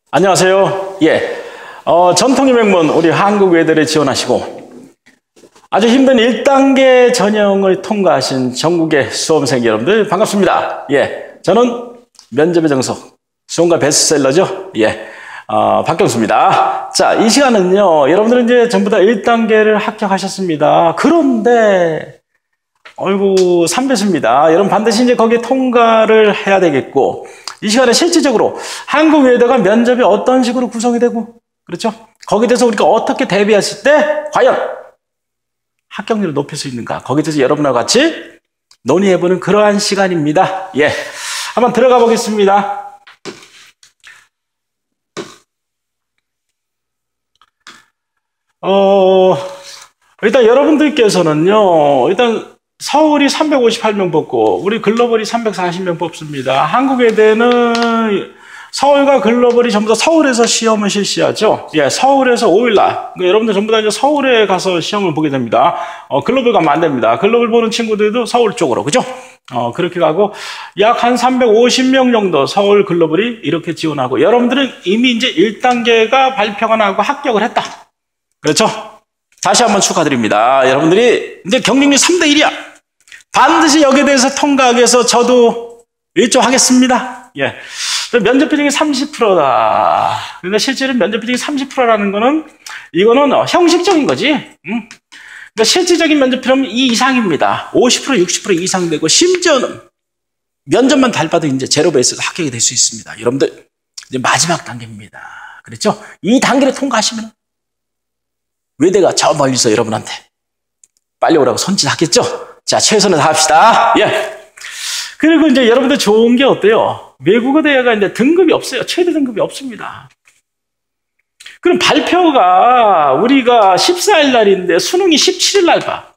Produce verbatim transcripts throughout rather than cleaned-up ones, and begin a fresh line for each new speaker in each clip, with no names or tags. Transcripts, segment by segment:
안녕하세요. 예, 어, 전통의 명문 우리 한국외대를 지원하시고 아주 힘든 일 단계 전형을 통과하신 전국의 수험생 여러분들 반갑습니다. 예, 저는 면접의 정석 수험가 베스트셀러죠. 예, 어, 박경수입니다. 자, 이 시간은요, 여러분들은 이제 전부 다 일 단계를 합격하셨습니다. 그런데 어이구 삼배수입니다. 여러분 반드시 이제 거기에 통과를 해야 되겠고, 이 시간에 실질적으로 한국외대가 면접이 어떤 식으로 구성이 되고, 그렇죠? 거기에 대해서 우리가 어떻게 대비했을 때 과연 합격률을 높일 수 있는가, 거기에 대해서 여러분과 같이 논의해보는 그러한 시간입니다. 예, 한번 들어가 보겠습니다. 어, 일단 여러분들께서는요, 일단 서울이 삼백오십팔 명 뽑고 우리 글로벌이 삼백사십 명 뽑습니다. 한국외대는 서울과 글로벌이 전부 다 서울에서 시험을 실시하죠. 예, 서울에서 오 일날 그러니까 여러분들 전부 다 이제 서울에 가서 시험을 보게 됩니다. 어, 글로벌 가면 안 됩니다. 글로벌 보는 친구들도 서울 쪽으로, 그죠? 어, 그렇게 가고 약 한 삼백오십 명 정도 서울 글로벌이 이렇게 지원하고, 여러분들은 이미 이제 일 단계가 발표가 나고 합격을 했다. 그렇죠? 다시 한번 축하드립니다. 여러분들이 이제 경쟁률 삼 대 일이야. 반드시 여기에 대해서 통과하기 위해서 저도 일조하겠습니다. 예. 면접 비중이 삼십 퍼센트다. 근데 실제로 면접 비중이 삼십 퍼센트라는 거는, 이거는 형식적인 거지. 응? 그러니까 실질적인 면접 비중은 이 이상입니다. 오십 퍼센트, 육십 퍼센트 이상 되고, 심지어는 면접만 닮아도 이제 제로 베이스에서 합격이 될 수 있습니다. 여러분들, 이제 마지막 단계입니다. 그렇죠? 이 단계를 통과하시면 외대가 저 멀리서 여러분한테 빨리 오라고 손짓하겠죠? 자, 최선을 다합시다. 예. 그리고 이제 여러분들 좋은 게 어때요? 외국어 대회가 이제 등급이 없어요. 최대 등급이 없습니다. 그럼 발표가 우리가 십사 일 날인데 수능이 십칠 일 날 봐.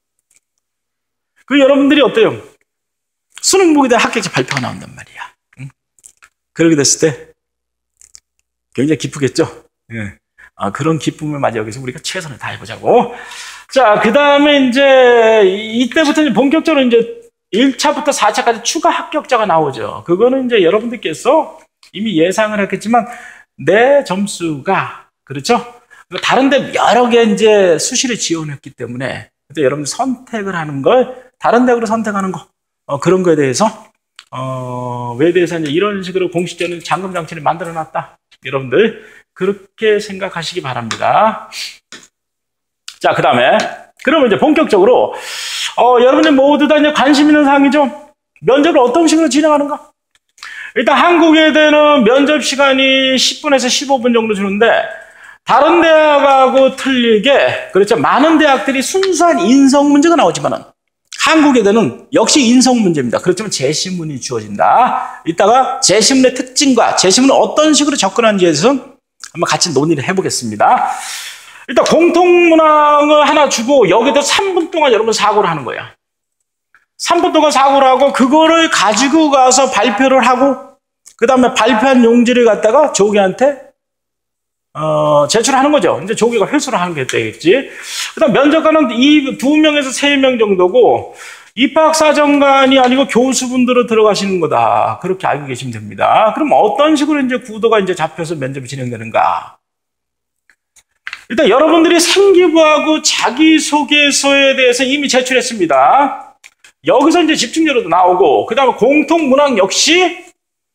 그 여러분들이 어때요? 수능 보게 되면 합격자 발표가 나온단 말이야. 응? 그렇게 됐을 때 굉장히 기쁘겠죠? 예. 아, 그런 기쁨을 맞이하기 위해서 우리가 최선을 다해보자고. 자, 그 다음에 이제, 이때부터 이제 본격적으로 이제 일 차부터 사 차까지 추가 합격자가 나오죠. 그거는 이제 여러분들께서 이미 예상을 했겠지만, 내 점수가, 그렇죠? 다른 데 여러 개 이제 수시를 지원했기 때문에, 여러분들 선택을 하는 걸, 다른 대학으로 선택하는 거, 어, 그런 거에 대해서, 어, 외대에서 이제 이런 식으로 공식적인 잠금 장치를 만들어 놨다. 여러분들, 그렇게 생각하시기 바랍니다. 자, 그 다음에 그러면 이제 본격적으로 어, 여러분들 모두 다 이제 관심 있는 사항이죠. 면접을 어떤 식으로 진행하는가? 일단 한국외대는 면접 시간이 십 분에서 십오 분 정도 주는데, 다른 대학하고 틀리게, 그렇죠, 많은 대학들이 순수한 인성 문제가 나오지만은 한국외대는 역시 인성 문제입니다. 그렇지만 제시문이 주어진다. 이따가 제시문의 특징과 제시문을 어떤 식으로 접근하는지에 대해서는 한번 같이 논의를 해보겠습니다. 일단 공통문항을 하나 주고 여기다 삼 분 동안 여러분 사고를 하는 거야. 삼 분 동안 사고를 하고 그거를 가지고 가서 발표를 하고, 그 다음에 발표한 용지를 갖다가 조기한테 어, 제출하는 거죠. 이제 조기가 회수를 하는 게 되겠지. 그 다음 면접관은 이 두 명에서 세 명 정도고, 입학사정관이 아니고 교수분들로 들어가시는 거다. 그렇게 알고 계시면 됩니다. 그럼 어떤 식으로 이제 구도가 이제 잡혀서 면접이 진행되는가? 일단 여러분들이 생기부하고 자기소개서에 대해서 이미 제출했습니다. 여기서 이제 집중적으로 나오고, 그 다음에 공통문항 역시,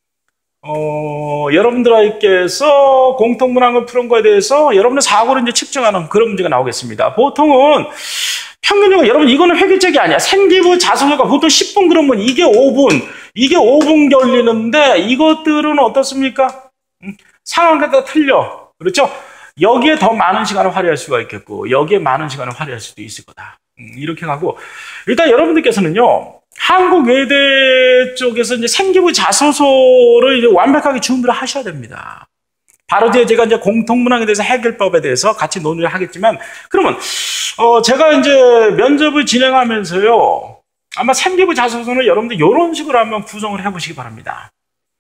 어, 여러분들께서 공통문항을 푸는 거에 대해서 여러분의 사고를 이제 측정하는 그런 문제가 나오겠습니다. 보통은 평균적으로, 여러분 이거는 획일적이 아니야. 생기부 자소서가 보통 십 분 그러면 이게 오 분, 이게 오 분 걸리는데, 이것들은 어떻습니까? 음, 상황에 따라 틀려. 그렇죠? 여기에 더 많은 시간을 활용할 수가 있겠고, 여기에 많은 시간을 활용할 수도 있을 거다. 음, 이렇게 가고, 일단 여러분들께서는요, 한국외대 쪽에서 이제 생기부 자소서를 이제 완벽하게 준비를 하셔야 됩니다. 바로 뒤에 제가 이제 공통문항에 대해서 해결법에 대해서 같이 논의를 하겠지만, 그러면, 어, 제가 이제 면접을 진행하면서요, 아마 생기부 자소서는 여러분들 이런 식으로 한번 구성을 해보시기 바랍니다.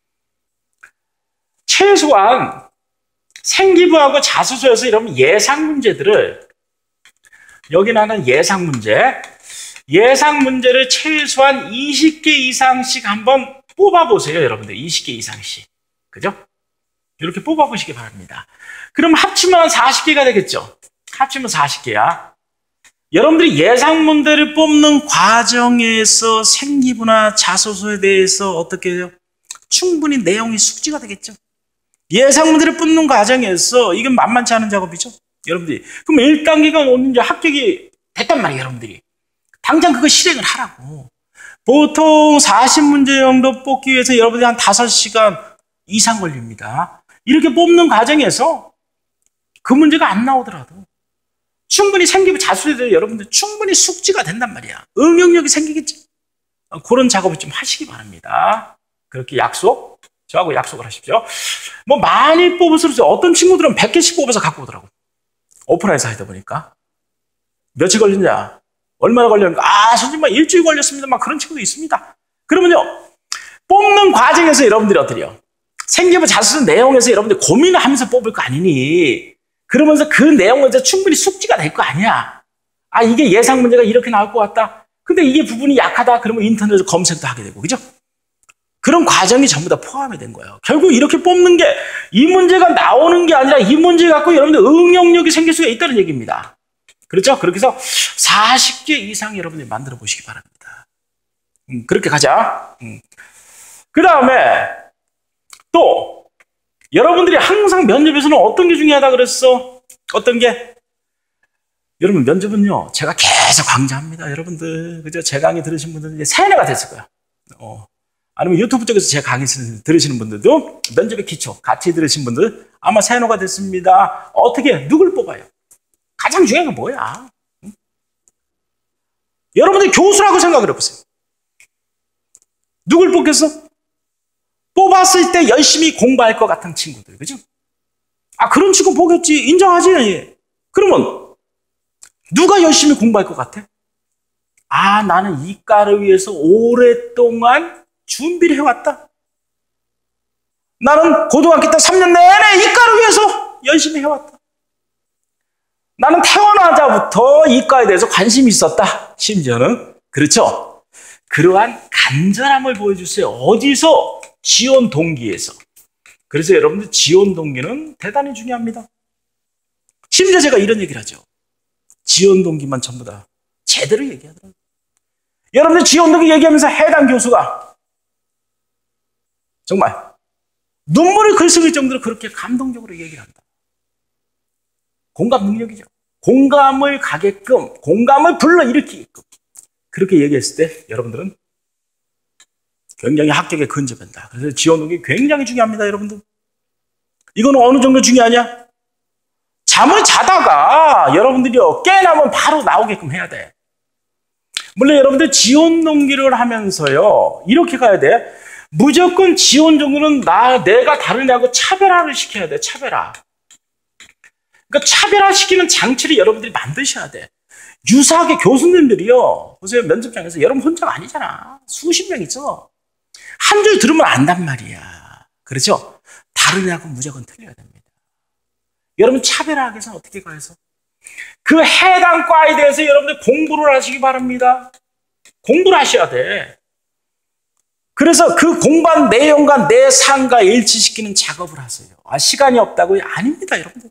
최소한 생기부하고 자소서에서 이런 예상 문제들을, 여기는 하는 예상 문제, 예상 문제를 최소한 이십 개 이상씩 한번 뽑아보세요, 여러분들. 이십 개 이상씩. 그죠? 이렇게 뽑아보시기 바랍니다. 그럼 합치면 사십 개가 되겠죠? 합치면 사십 개야. 여러분들이 예상문제를 뽑는 과정에서 생기부나 자소서에 대해서 어떻게 해요? 충분히 내용이 숙지가 되겠죠? 예상문제를 뽑는 과정에서 이건 만만치 않은 작업이죠? 여러분들이. 그럼 일 단계가 이제 합격이 됐단 말이에요, 여러분들이. 당장 그거 실행을 하라고. 보통 사십 문제 정도 뽑기 위해서 여러분들이 한 다섯 시간 이상 걸립니다. 이렇게 뽑는 과정에서 그 문제가 안 나오더라도 충분히 생기부 자수에 대해 여러분들 충분히 숙지가 된단 말이야. 응용력이 생기겠지. 그런 작업을 좀 하시기 바랍니다. 그렇게 약속, 저하고 약속을 하십시오. 뭐 많이 뽑을수록 어떤 친구들은 백 개씩 뽑아서 갖고 오더라고. 오픈라인에서 하다 보니까. 며칠 걸리냐? 얼마나 걸렸는가? 아, 선생님, 막 일주일 걸렸습니다. 막 그런 친구도 있습니다. 그러면요, 뽑는 과정에서 여러분들이 어떠래요? 생기부 자수 내용에서 여러분들 고민을 하면서 뽑을 거 아니니, 그러면서 그 내용은 이제 충분히 숙지가 될 거 아니야. 아, 이게 예상 문제가 이렇게 나올 것 같다. 근데 이게 부분이 약하다. 그러면 인터넷에서 검색도 하게 되고, 그죠? 그런 과정이 전부 다 포함이 된 거예요. 결국 이렇게 뽑는 게 이 문제가 나오는 게 아니라 이 문제 갖고 여러분들 응용력이 생길 수가 있다는 얘기입니다. 그렇죠? 그렇게 해서 사십 개 이상 여러분들이 만들어 보시기 바랍니다. 음, 그렇게 가자. 음. 그 다음에 또 여러분들이 항상 면접에서는 어떤 게 중요하다 그랬어? 어떤 게? 여러분 면접은요, 제가 계속 강조합니다. 여러분들, 그죠? 제 강의 들으신 분들은 이제 세뇌가 됐을 거야. 어. 아니면 유튜브 쪽에서 제 강의 들으시는 분들도 면접의 기초 같이 들으신 분들 아마 세뇌가 됐습니다. 어떻게? 누굴 뽑아요? 가장 중요한 건 뭐야? 응? 여러분들 교수라고 생각을 해보세요. 누굴 뽑겠어? 뽑았을 때 열심히 공부할 것 같은 친구들, 그죠? 아, 그런 친구 보겠지. 인정하지? 그러면 누가 열심히 공부할 것 같아? 아, 나는 이과를 위해서 오랫동안 준비를 해왔다. 나는 고등학교 때 삼 년 내내 이과를 위해서 열심히 해왔다. 나는 태어나자부터 이과에 대해서 관심이 있었다. 심지어는. 그렇죠? 그러한 간절함을 보여주세요. 어디서? 지원 동기에서. 그래서 여러분들 지원 동기는 대단히 중요합니다. 심지어 제가 이런 얘기를 하죠. 지원 동기만 전부 다 제대로 얘기하더라고요. 여러분들 지원 동기 얘기하면서 해당 교수가 정말 눈물을 글썽일 정도로 그렇게 감동적으로 얘기를 한다. 공감 능력이죠. 공감을 가게끔, 공감을 불러일으키게끔 그렇게 얘기했을 때 여러분들은 굉장히 합격에 근접한다. 그래서 지원 동기 굉장히 중요합니다, 여러분들. 이거는 어느 정도 중요하냐? 잠을 자다가 여러분들이요, 깨나면 바로 나오게끔 해야 돼. 물론 여러분들 지원 동기를 하면서요, 이렇게 가야 돼. 무조건 지원 동기는 나, 내가 다른 애하고 차별화를 시켜야 돼, 차별화. 그러니까 차별화시키는 장치를 여러분들이 만드셔야 돼. 유사하게 교수님들이요, 보세요, 면접장에서 여러분 혼자가 아니잖아. 수십 명 있어. 한 줄 들으면 안단 말이야. 그렇죠? 다른 애하고 무조건 틀려야 됩니다. 여러분 차별화하기 위해서는 어떻게 가해서? 그 해당 과에 대해서 여러분들 공부를 하시기 바랍니다. 공부를 하셔야 돼. 그래서 그 공부한 내용과 내 삶과 일치시키는 작업을 하세요. 아, 시간이 없다고요? 아닙니다, 여러분들.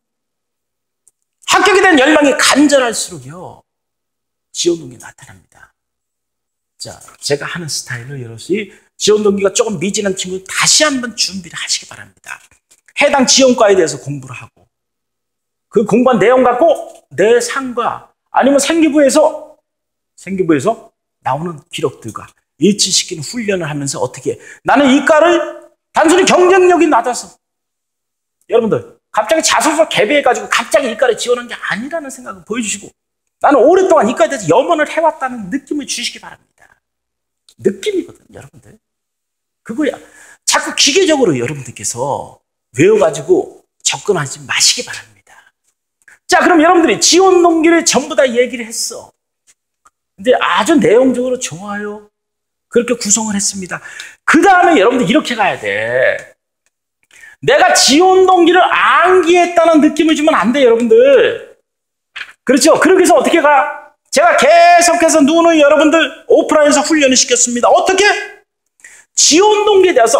합격에 대한 열망이 간절할수록요, 지원 동기 나타납니다. 자, 제가 하는 스타일로 여러분이 지원 동기가 조금 미진한 친구 다시 한번 준비를 하시기 바랍니다. 해당 지원과에 대해서 공부를 하고 그 공부한 내용 갖고 내 상과 아니면 생기부에서 생기부에서 나오는 기록들과 일치시키는 훈련을 하면서 어떻게 나는 이과를 단순히 경쟁력이 낮아서 여러분들 갑자기 자소서 개비해가지고 갑자기 이과를 지원한 게 아니라는 생각을 보여주시고 나는 오랫동안 이과에 대해서 염원을 해왔다는 느낌을 주시기 바랍니다. 느낌이거든, 여러분들. 그거야. 자꾸 기계적으로 여러분들께서 외워가지고 접근하지 마시기 바랍니다. 자, 그럼 여러분들이 지원 동기를 전부 다 얘기를 했어. 근데 아주 내용적으로 좋아요. 그렇게 구성을 했습니다. 그 다음에 여러분들 이렇게 가야 돼. 내가 지원 동기를 암기했다는 느낌을 주면 안 돼, 여러분들. 그렇죠? 그렇게 해서 어떻게 가? 제가 계속해서 누누이 여러분들 오프라인에서 훈련을 시켰습니다. 어떻게? 지원 동기에 대해서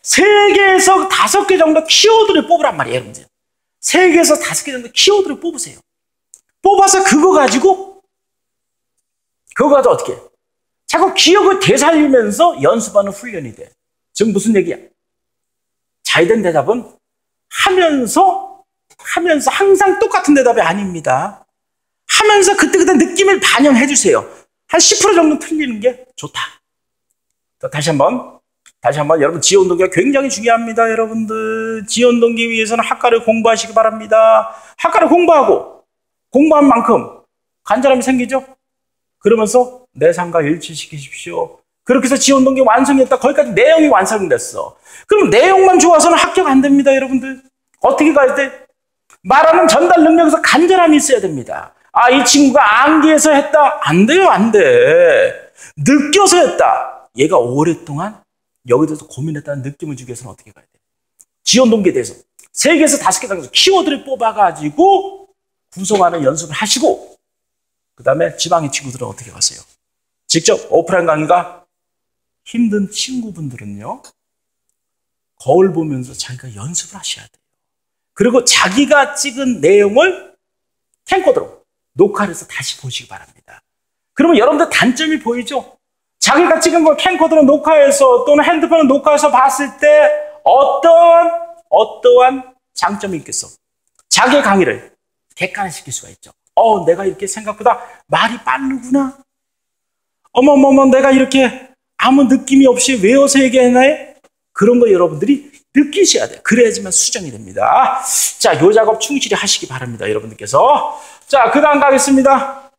세 개에서 다섯 개 정도 키워드를 뽑으란 말이에요, 여러분들. 세 개에서 다섯 개 정도 키워드를 뽑으세요. 뽑아서 그거 가지고, 그거 가지고 어떻게 해? 자꾸 기억을 되살리면서 연습하는 훈련이 돼. 지금 무슨 얘기야? 잘된 대답은 하면서, 하면서 항상 똑같은 대답이 아닙니다. 하면서 그때그때 느낌을 반영해 주세요. 한 십 퍼센트 정도 틀리는 게 좋다. 다시 한번, 다시 한번 여러분 지원 동기가 굉장히 중요합니다. 여러분들 지원 동기 위해서는 학과를 공부하시기 바랍니다. 학과를 공부하고 공부한 만큼 간절함이 생기죠? 그러면서 내상과 일치시키십시오. 그렇게 해서 지원 동기 완성했다. 거기까지 내용이 완성됐어. 그럼 내용만 좋아서는 합격 안 됩니다, 여러분들. 어떻게 가야 돼? 말하는 전달 능력에서 간절함이 있어야 됩니다. 아, 이 친구가 암기해서 했다. 안 돼요, 안 돼. 느껴서 했다. 얘가 오랫동안 여기에 대해서 고민했다는 느낌을 주기 위해서는 어떻게 가야 돼? 지원 동기에 대해서 세 개에서 다섯 개 정도 키워드를 뽑아가지고 구성하는 연습을 하시고, 그 다음에 지방의 친구들은 어떻게 가세요? 직접 오프라인 강의가 힘든 친구분들은요, 거울 보면서 자기가 연습을 하셔야 돼요. 그리고 자기가 찍은 내용을 캠코더로 녹화를 해서 다시 보시기 바랍니다. 그러면 여러분들 단점이 보이죠? 자기가 찍은 걸 캠코더로 녹화해서 또는 핸드폰으로 녹화해서 봤을 때 어떠한, 어떠한 장점이 있겠어? 자기의 강의를 객관화시킬 수가 있죠. 어, 내가 이렇게 생각보다 말이 빠르구나. 어머머머, 내가 이렇게 아무 느낌이 없이 외워서 얘기했나요? 그런 거 여러분들이 느끼셔야 돼요. 그래야지만 수정이 됩니다. 자, 요 작업 충실히 하시기 바랍니다, 여러분들께서. 자, 그 다음 가겠습니다.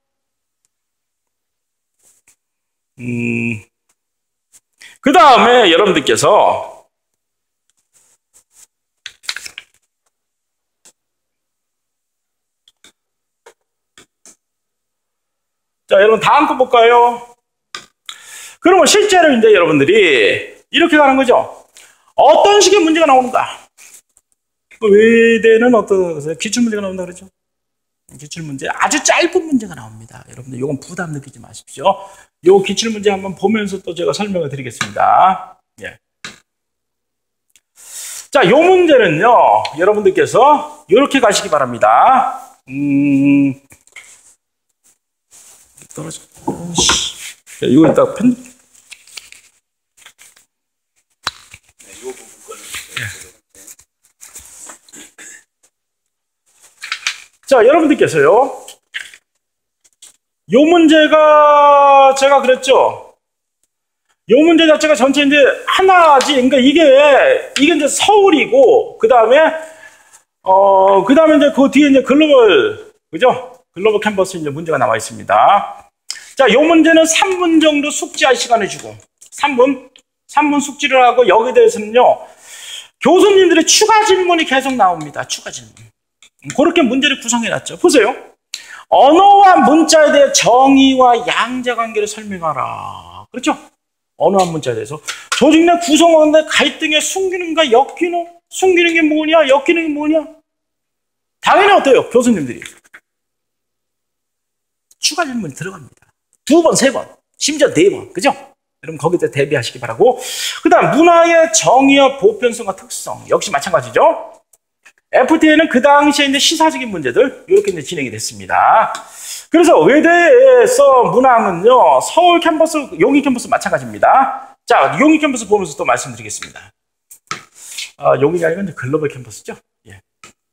음, 그 다음에 여러분들께서 자, 여러분 다음 거 볼까요? 그러면 실제로 이제 여러분들이 이렇게 가는 거죠. 어떤 식의 문제가 나오는가? 외대는 어떤 기출문제가 나온다 그러죠? 기출문제 아주 짧은 문제가 나옵니다. 여러분들 이건 부담 느끼지 마십시오. 요 기출문제 한번 보면서 또 제가 설명을 드리겠습니다. 예. 자, 요 문제는요, 여러분들께서 이렇게 가시기 바랍니다. 음, 떨어져. 자, 이거 이따 편. 네, 요 부분 거는. 예. 자, 여러분들께서요, 요 문제가 제가 그랬죠. 요 문제 자체가 전체 이제 하나지. 그러니까 이게 이게 이제 서울이고, 그 다음에 어, 그 다음에 이제 그 뒤에 이제 글로벌, 그죠? 글로벌 캠퍼스 이제 문제가 나와 있습니다. 자, 요 문제는 삼 분 정도 숙지할 시간을 주고, 삼 분, 삼 분 숙지를 하고, 여기에 대해서는요, 교수님들의 추가 질문이 계속 나옵니다. 추가 질문. 그렇게 문제를 구성해놨죠. 보세요. 언어와 문자에 대해 정의와 양자 관계를 설명하라. 그렇죠? 언어와 문자에 대해서. 조직 내 구성원의 갈등의 순기능과 역기능? 순기능이 뭐냐? 역기능이 뭐냐? 당연히 어때요? 교수님들이. 추가 질문이 들어갑니다. 두 번, 세 번, 심지어 네 번. 그죠? 여러분 거기에 대비하시기 바라고. 그 다음 문화의 정의와 보편성과 특성. 역시 마찬가지죠. 에프티에이는 그 당시에 이제 시사적인 문제들 이렇게 이제 진행이 됐습니다. 그래서 외대에서 문항은요, 서울 캠퍼스, 용인 캠퍼스 마찬가지입니다. 자, 용인 캠퍼스 보면서 또 말씀드리겠습니다. 아, 용인이 아니고 이제 글로벌 캠퍼스죠. 예.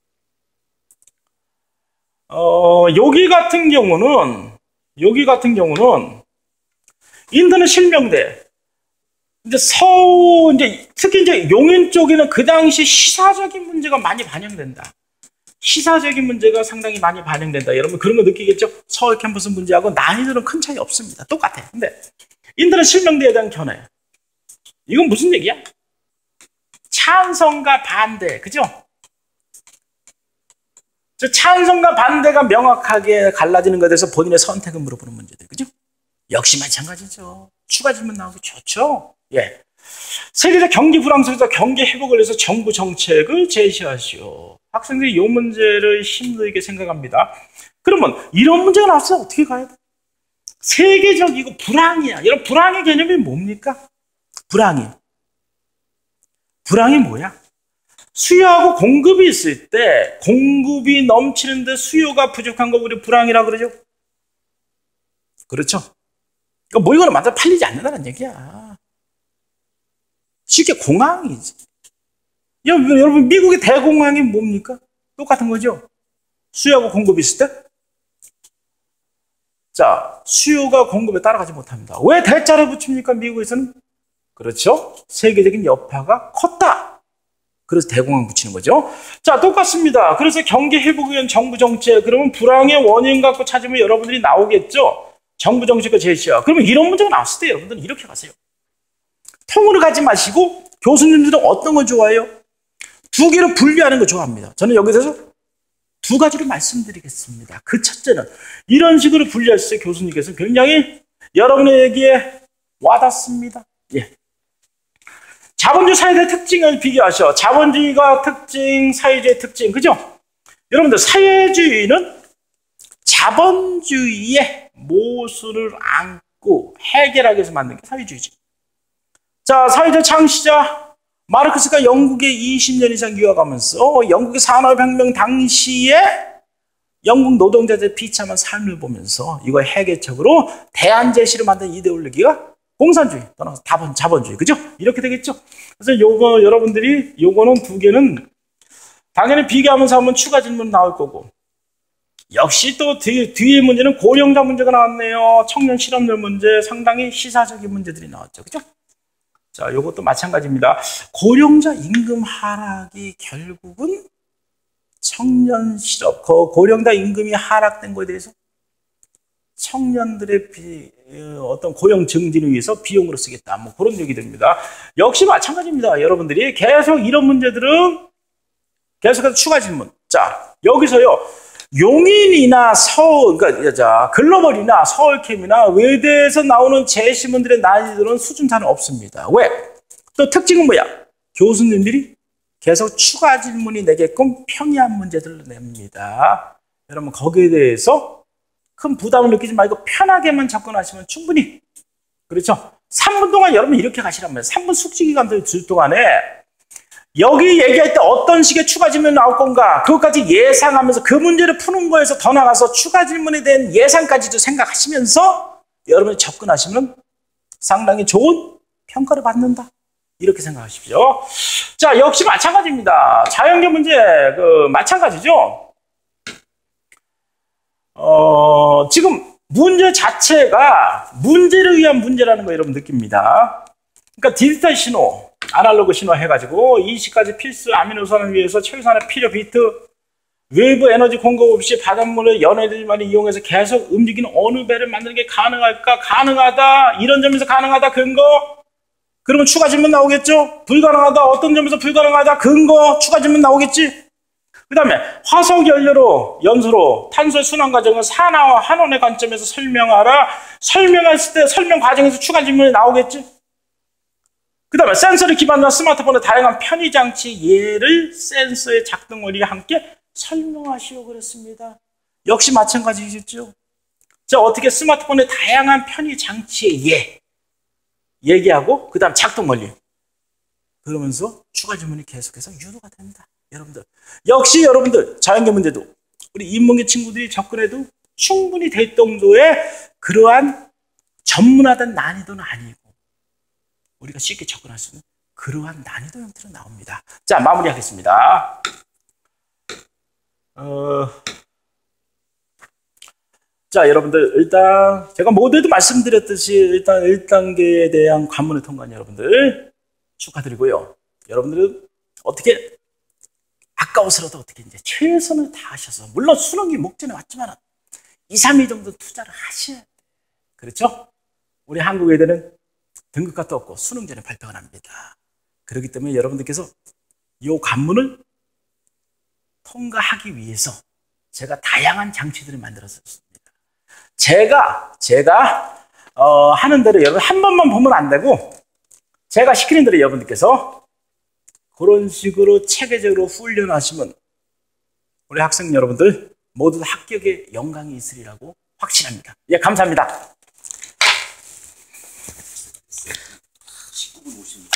어, 여기 같은 경우는 여기 같은 경우는 인터넷 실명대. 이제 서울, 이제 특히 이제 용인 쪽에는 그 당시 시사적인 문제가 많이 반영된다. 시사적인 문제가 상당히 많이 반영된다. 여러분 그런 거 느끼겠죠? 서울 캠퍼스 문제하고 난이도는 큰 차이 없습니다. 똑같아. 근데 인터넷 실명대에 대한 견해. 이건 무슨 얘기야? 찬성과 반대. 그죠? 저 찬성과 반대가 명확하게 갈라지는 것에 대해서 본인의 선택을 물어보는 문제들. 그죠? 역시 마찬가지죠. 추가 질문 나오기 좋죠? 예. 세계적 경기 불황 속에서 경기 회복을 위해서 정부 정책을 제시하시오. 학생들이 이 문제를 힘들게 생각합니다. 그러면 이런 문제가 나왔을 때 어떻게 가야 돼? 세계적이고 불황이야. 여러분 불황의 개념이 뭡니까? 불황이. 불황이 뭐야? 수요하고 공급이 있을 때 공급이 넘치는데 수요가 부족한 거 우리 불황이라 그러죠? 그렇죠? 그러니까 물건을 만들어 팔리지 않는다는 얘기야. 쉽게 공황이지. 여러분 미국의 대공황이 뭡니까? 똑같은 거죠? 수요하고 공급이 있을 때 자, 수요가 공급에 따라가지 못합니다. 왜 대자를 붙입니까? 미국에서는? 그렇죠? 세계적인 여파가 컸다. 그래서 대공황 붙이는 거죠. 자, 똑같습니다. 그래서 경기 회복을 위한 정부 정책, 그러면 불황의 원인 갖고 찾으면 여러분들이 나오겠죠? 정부 정책과 제시야. 그러면 이런 문제가 나왔을 때 여러분들은 이렇게 가세요. 통으로 가지 마시고 교수님들은 어떤 걸 좋아해요? 두 개로 분리하는 거 좋아합니다. 저는 여기서 두 가지를 말씀드리겠습니다. 그 첫째는 이런 식으로 분리했을 때 교수님께서 굉장히 여러분에게 와닿습니다. 예. 자본주의 사회의 특징을 비교하셔. 자본주의가 특징, 사회주의의 특징, 그죠? 여러분들 사회주의는 자본주의의 모순을 안고 해결하기 위해서 만든 게 사회주의지. 자, 사회주의 창시자 마르크스가 영국에 이십 년 이상 유학하면서 영국의 산업혁명 당시에 영국 노동자들의 비참한 삶을 보면서 이거 해결책으로 대안 제시를 만든 이데올로기가 공산주의, 떠나서 자본, 자본주의, 그죠? 이렇게 되겠죠? 그래서 요거, 여러분들이, 요거는 두 개는 당연히 비교하면서 하면 추가 질문 나올 거고, 역시 또 뒤, 뒤에 문제는 고령자 문제가 나왔네요. 청년 실업률 문제, 상당히 시사적인 문제들이 나왔죠. 그죠? 자, 요것도 마찬가지입니다. 고령자 임금 하락이 결국은 청년 실업, 고령자 임금이 하락된 거에 대해서 청년들의 비, 어떤 고용 증진을 위해서 비용으로 쓰겠다. 뭐 그런 얘기 됩니다. 역시 마찬가지입니다. 여러분들이 계속 이런 문제들은 계속해서 추가 질문. 자, 여기서요. 용인이나 서울, 그러니까 자, 글로벌이나 서울캠이나 외대에서 나오는 제시문들의 난이도는 수준차는 없습니다. 왜? 또 특징은 뭐야? 교수님들이 계속 추가 질문이 내게끔 평이한 문제들을 냅니다. 여러분 거기에 대해서 큰 부담을 느끼지 말고 편하게만 접근하시면 충분히, 그렇죠? 삼 분 동안 여러분 이렇게 가시란 말이에요. 삼 분 숙지 기간 줄 동안에 여기 얘기할 때 어떤 식의 추가 질문이 나올 건가 그것까지 예상하면서 그 문제를 푸는 거에서 더 나가서 추가 질문에 대한 예상까지도 생각하시면서 여러분이 접근하시면 상당히 좋은 평가를 받는다. 이렇게 생각하십시오. 자, 역시 마찬가지입니다. 자연계 문제 그 마찬가지죠. 어, 지금 문제 자체가 문제를 위한 문제라는 거 여러분 느낍니다. 그러니까 디지털 신호, 아날로그 신호 해가지고 이십 가지 필수 아미노산을 위해서 최소한의 필요 비트, 외부 에너지 공급 없이 바닷물을 연애들만 이용해서 계속 움직이는 어느 배를 만드는 게 가능할까? 가능하다. 이런 점에서 가능하다. 근거. 그러면 추가 질문 나오겠죠? 불가능하다. 어떤 점에서 불가능하다. 근거. 추가 질문 나오겠지? 그 다음에 화석 연료로 연소로 탄소의 순환 과정을 산화와 환원의 관점에서 설명하라. 설명했을 때 설명 과정에서 추가 질문이 나오겠지. 그 다음에 센서를 기반으로 스마트폰의 다양한 편의 장치 예를 센서의 작동 원리와 함께 설명하시오 그랬습니다. 역시 마찬가지겠죠. 자, 어떻게 스마트폰의 다양한 편의 장치의 예 얘기하고 그 다음 작동 원리 그러면서 추가 질문이 계속해서 유도가 됩니다. 여러분들 역시 여러분들 자연계 문제도 우리 인문계 친구들이 접근해도 충분히 될 정도의 그러한 전문화된 난이도는 아니고 우리가 쉽게 접근할 수 있는 그러한 난이도 형태로 나옵니다. 자, 마무리하겠습니다. 어... 자, 여러분들 일단 제가 모두에도 말씀드렸듯이 일단 일 단계에 대한 관문을 통과한 여러분들 축하드리고요. 여러분들은 어떻게 아까워서라도 어떻게 이제 최선을 다하셔서 물론 수능이 목전에 왔지만 이, 삼 일 정도 투자를 하셔야 돼요. 그렇죠? 우리 한국 애들은 등급값도 없고 수능 전에 발표가 납니다. 그렇기 때문에 여러분들께서 이 관문을 통과하기 위해서 제가 다양한 장치들을 만들었습니다. 제가 제가 어, 하는 대로 여러분 한 번만 보면 안 되고 제가 시키는 대로 여러분들께서 그런 식으로 체계적으로 훈련하시면 우리 학생 여러분들 모두 합격에 영광이 있으리라고 확신합니다. 예, 감사합니다. 십구 분 오십 분.